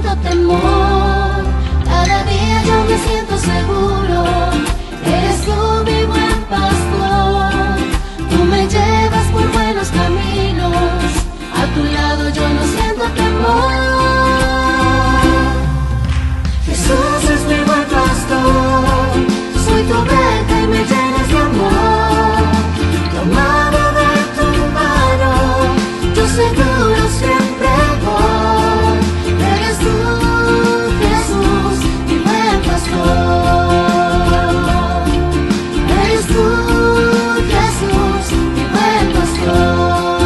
siento temor. Cada día yo me siento seguro. Eres tú mi buen pastor. Tú me llevas por buenos caminos. A tu lado yo no siento temor. Jesús es mi buen pastor. Soy tu oveja y me llenas de amor. Tomado de tu mano, yo seguro siempre voy. Eres tú, Jesús, mi buen pastor. Eres tú, Jesús, mi buen pastor.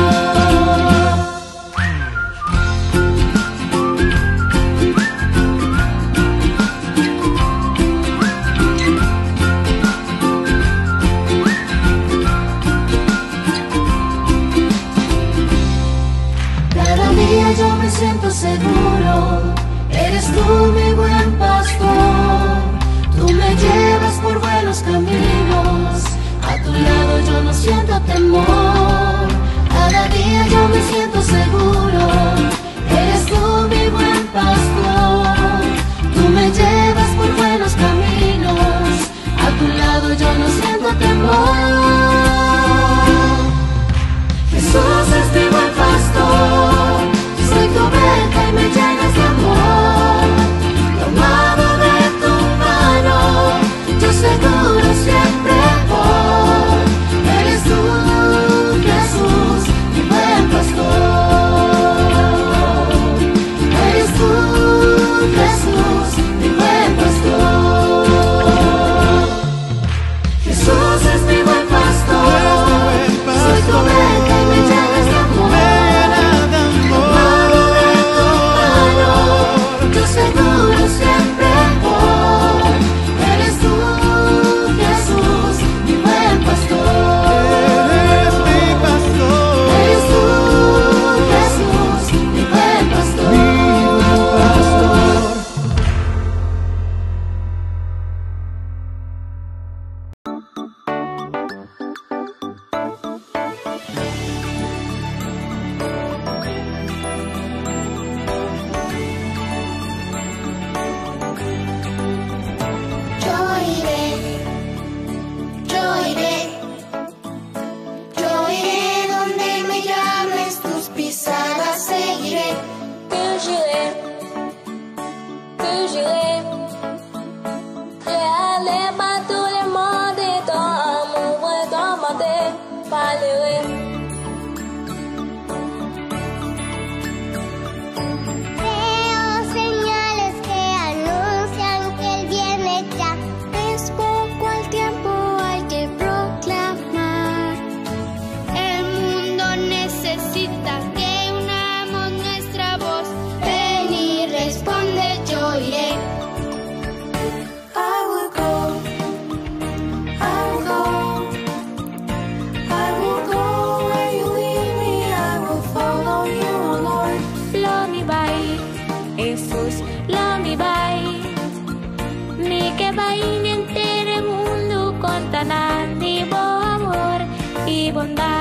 Yo me siento seguro, eres tú mi buen pastor. Tú me llevas por buenos caminos, a tu lado yo no siento temor. Cada día yo me siento seguro, eres tú mi buen pastor. Tú me llevas por buenos caminos, a tu lado yo no siento temor. Jesús es mi buen pastor. Soy tu oveja y me llenas de amor. Tomado de tu mano, yo seguro siempre voy. Eres tú, Jesús, mi buen pastor. Eres tú, Jesús, mi buen pastor. Jesús es mi buen pastor. Soy tu oveja y me llenas de amor. Seguro siempre voy. Eres tú, Jesús, mi buen pastor. Eres mi pastor. Eres tú, Jesús, mi buen pastor. Mi buen pastor. Bondad.